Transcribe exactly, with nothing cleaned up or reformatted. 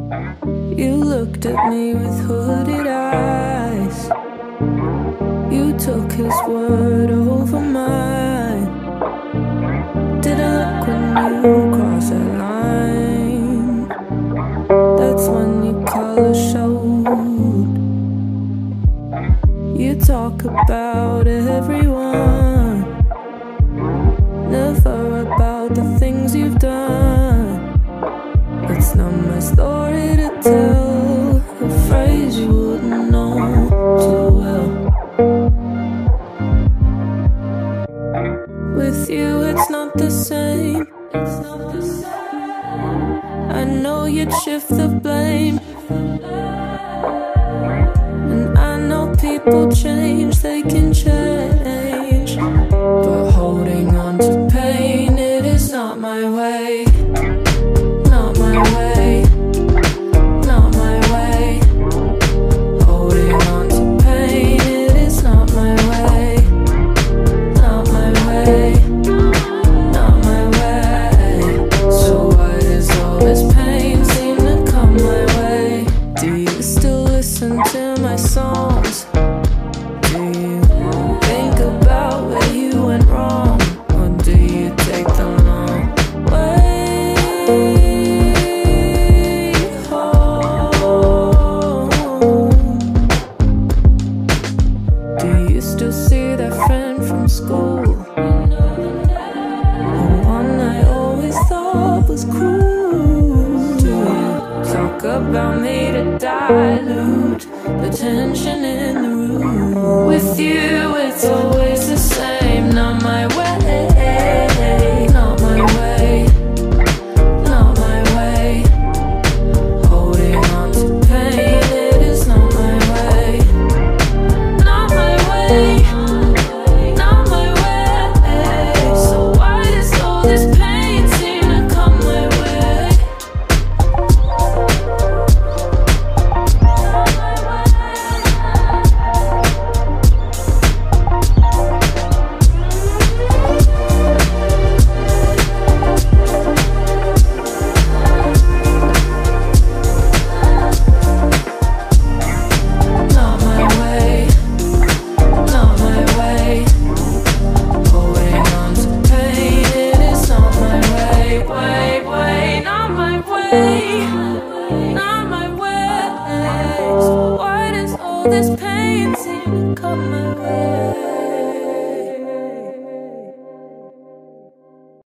You looked at me with hooded eyes. You took his word over mine. Didn't look when you crossed that line. That's when your color showed. You talk about everyone, never about the things you've done. It's not my story to tell, a phrase you wouldn't know too well. With you it's not the same. It's not the same. I know you'd shift the blame, and I know people change, they can change, but holding on to pain, it is not my way. Not my way, not my way. Holding on to pain, it is not my way. Not my way, not my way. So why does all this pain seem to come my way? Do you still listen to my songs? Do you think about where you went wrong? Or do you take the long way home? Do you still see that friend from school? The one I always thought was cool. Do you talk about me to dilute the tension in the room? With you it's always the same. Not my way, not my way, not my way. Holding on to pain, it is not my way. Not my way, not my way. So why does all this pain seem to come my way? Not my way, not my way. Holding on to pain, it is not my way. Way, way, not my way, not my way. So why does all this pain seem to come my way?